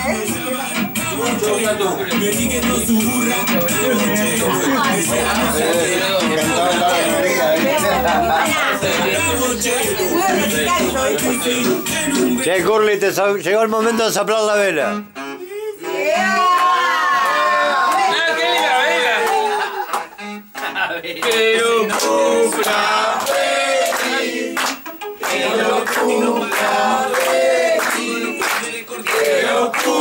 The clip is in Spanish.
Che, Curly, llegó el momento de soplar la vela. Que lo cumpla feliz, que lo cumpla feliz, que lo cumpla